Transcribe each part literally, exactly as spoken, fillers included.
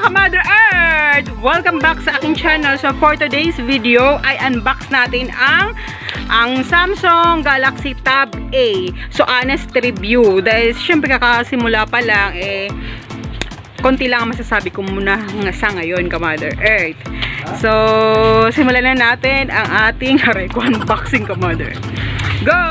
Ka-Mother Earth! Welcome back sa aking channel. So for today's video ay unbox natin ang ang Samsung Galaxy Tab A. So honest review. Dahil syempre kakasimula pa lang eh konti lang ang masasabi ko muna sa ngayon, Ka-Mother Earth. So simulan na natin ang ating hareko unboxing, Ka-Mother. Go!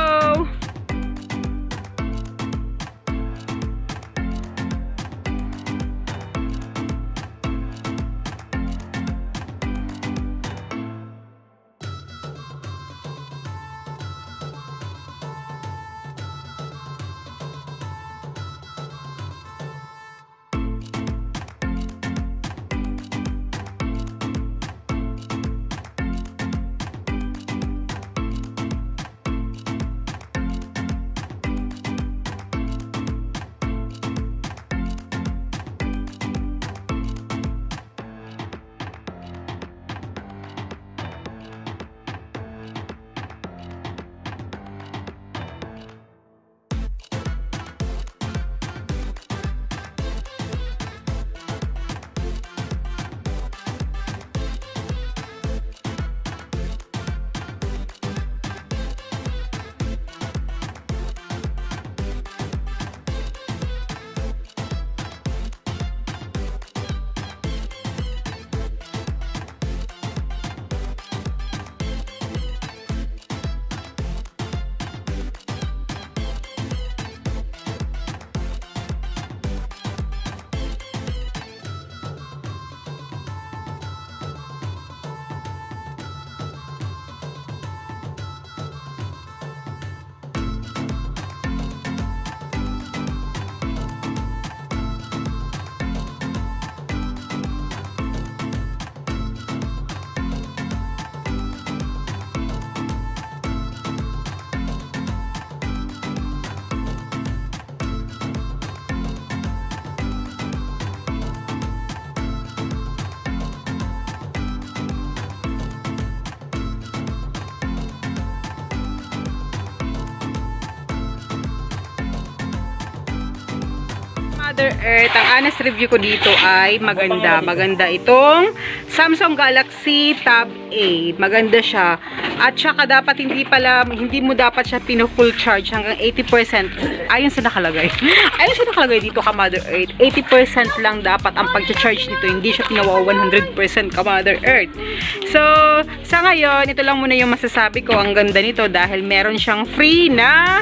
Mother Earth, ang honest review ko dito ay maganda. Maganda itong Samsung Galaxy Tab A. Maganda siya. At saka dapat hindi pala, hindi mo dapat siya pino-full charge hanggang eighty percent. Ayon sa nakalagay. Ayon sa nakalagay dito, Ka-Mother Earth. eighty percent lang dapat ang pag-charge nito. Hindi siya pinawa one hundred percent, Ka-Mother Earth. So, sa ngayon, ito lang muna yung masasabi ko. Ang ganda nito dahil meron siyang free na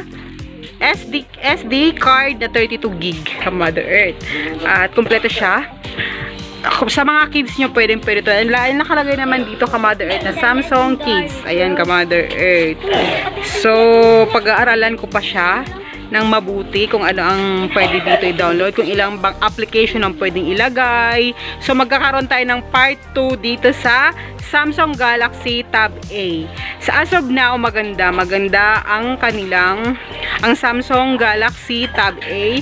S D, S D card na thirty-two gig, Ka-Mother Earth. At kumpleto siya. Sa mga kids nyo, pwedeng pwede ito. Ang nakalagay naman dito, Ka-Mother Earth, na Samsung Kids. Ayan, Ka-Mother Earth. So, pag-aaralan ko pa siya ng mabuti kung ano ang pwede dito i-download, kung ilang bang application ang pwedeng ilagay. So, magkakaroon tayo ng part two dito sa Samsung Galaxy Tab A. Sa as of now, maganda. Maganda ang kanilang, ang Samsung Galaxy Tab A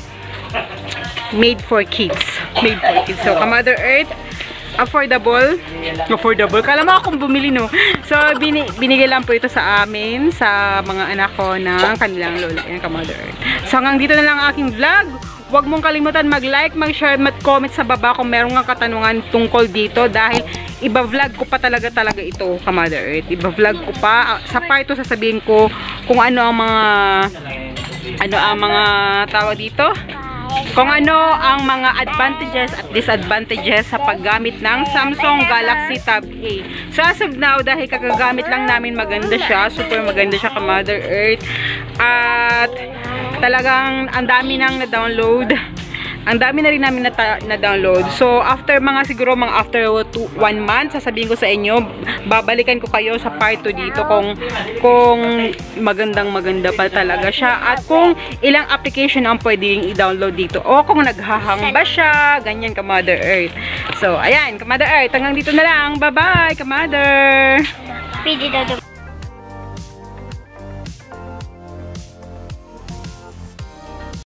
made for kids. Made for kids. So, Ka-Mother Earth, affordable. Affordable. Kala mo akong bumili, no? So, bini binigay lang po ito sa amin, sa mga anak ko ng kanilang lola. Ayan, Ka-Mother Earth. So, hanggang dito na lang ang aking vlog. Huwag mong kalimutan mag-like, mag-share, mag-comment sa baba kung meron kang katanungan tungkol dito dahil iba-vlog ko pa talaga talaga ito, Ka-Mother Earth. Iba-vlog ko pa. Sa part two, sasabihin ko kung ano ang mga ano ang mga tawag dito? Kung ano ang mga advantages at disadvantages sa paggamit ng Samsung Galaxy Tab A. So as of now, dahil kagagamit lang namin, maganda siya. Super maganda siya, Ka-Mother Earth. At talagang ang dami nang na-download. Ang dami na rin namin na-download. So, after mga siguro, mga after two, one month, sasabihin ko sa inyo, babalikan ko kayo sa part two dito kung, kung magandang maganda pa talaga siya. At kung ilang application ang pwedeng i-download dito. O kung naghahang ba siya, ganyan, Ka-Mother Earth. So, ayan, Ka-Mother Earth, hanggang dito na lang. Bye-bye, Ka-Mother!